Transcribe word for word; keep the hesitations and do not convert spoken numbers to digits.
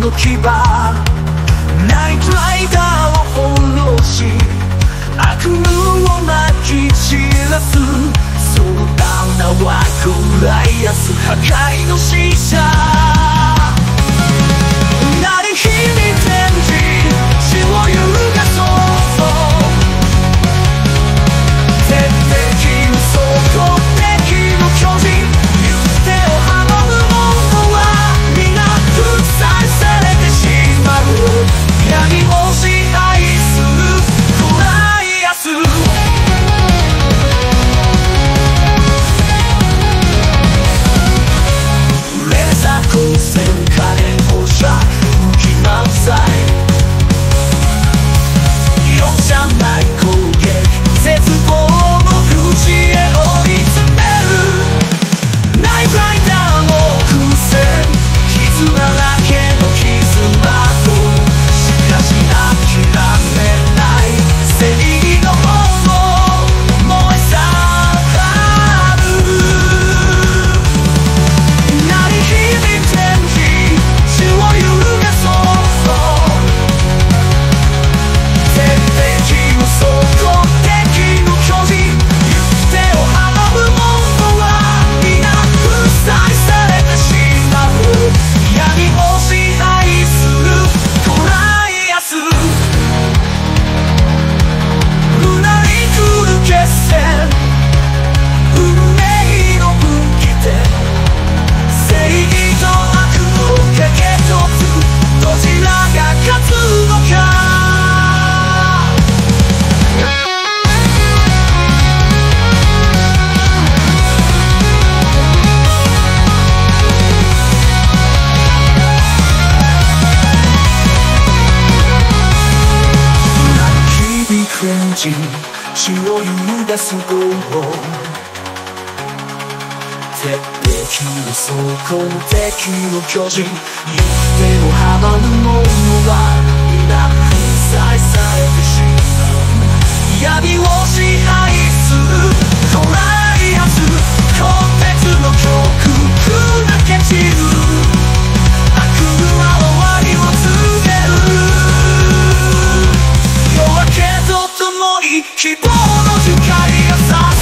の牙ナイトライダーを翻弄し悪夢をまき散らすその名はゴライアス破壊の使者何日に転じ血を揺るがそう天敵嘘と敵の巨人行く手を阻む者は皆粉砕されてしまう闇を支配するゴライアスレーザー光線火炎放射無気満載容赦ない攻撃絶望の淵へ追い詰めるナイトライダーの風船絆だけの絆としかし諦めない正義の炎燃え盛る何日に転じ血を揺るがそう天敵嘘と敵の巨人行く手を阻む者は皆粉砕されてしまう闇を支配するゴライアスうなり来る決戦運命の分岐点正義と悪をかけとつどちらが勝つのかクレンジ血を揺るがすゴー鉄壁の装甲敵の巨人行く手を阻む者は皆粉砕されてしまう闇を支配するゴライアス鋼鉄の極空なけ散る悪夢は終わりを告げる夜明けとともに希望の光がさ